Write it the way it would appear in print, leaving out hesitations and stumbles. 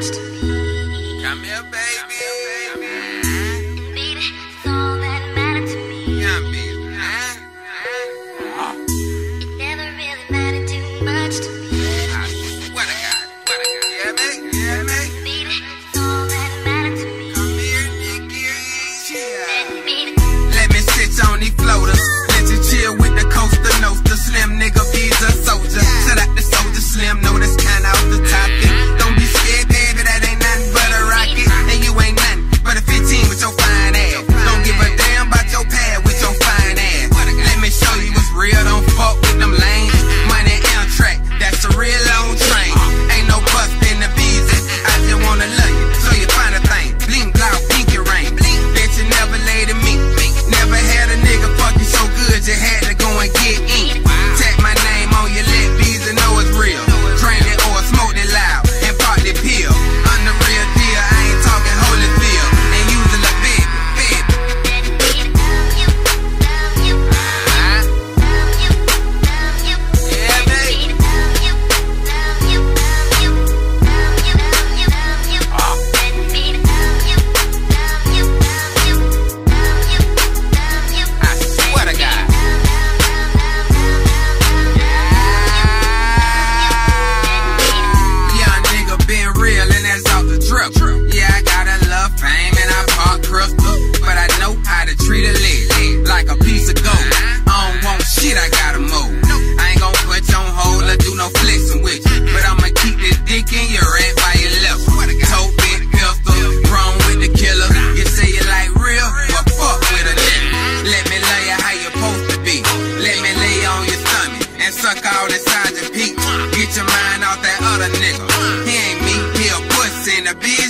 much to me. Come here, baby. Baby, it's all that matters to me. Young baby, It never really mattered too much to me. What I got? Yeah, baby. Yeah, baby. Baby, it's all that matters to me. Come here, Nicky. Baby, Let me sit on these floaters. Let you chill with the coaster notes. The slim nigga visa soldier. Shout out the soldier slim. Know that's kinda off the topic. Don't be scared, baby. That ain't nothing but a rocket. And you ain't nothing but a 15 with your fine ass. Don't give a damn about your pad with your fine ass. Let me show you what's real. Don't fuck with them lanes. Money Amtrak. That's a real long train. Ain't no bust in the visa. I just wanna love you. So you find a thing. Bling, blow, pinky rain. Bet you never laid to me. Never had a nigga fuck you so good you had to go and get in. Tag my name on your lip, Visa know it's real. Drain it or smoke it loud and pop the pill. I'm the real deal, I ain't talking Holyfield. And using a baby. Yeah, baby. I swear to God. Young nigga been real and that's off the drip. Yeah, I got a love fame and I park crystal, but I know how to treat a leg like a piece of gold. I don't want shit, I gotta move. I ain't gon' put you on hold or do no flexing with you, but I'ma keep this dick in your right by your left. Tote big pistol, grown with the killer. You say you like real, but fuck with a nigga. Let me lay you how you supposed to be. Let me lay you on your stomach and suck all inside your peak. Get your mind off that other nigga. He ain't me, he a pussy in the biz.